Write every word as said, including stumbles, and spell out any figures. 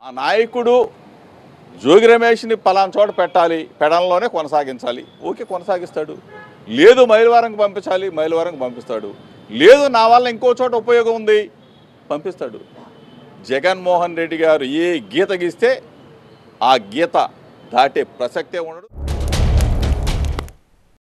ఆ నాయకుడు జోగి రమేష్ని పలానా చోట పెట్టాలి, పెడల్లోనే కొనసాగించాలి, ఓకే కొనసాగిస్తాడు. లేదు మైలవరంకి పంపించాలి, మైలవరంకి పంపిస్తాడు. లేదు నా వల్ల ఇంకో చోట ఉపయోగం ఉంది పంపిస్తాడు. జగన్మోహన్ రెడ్డి గారు ఏ గీత గీస్తే ఆ గీత దాటే ప్రసక్తే ఉండడు.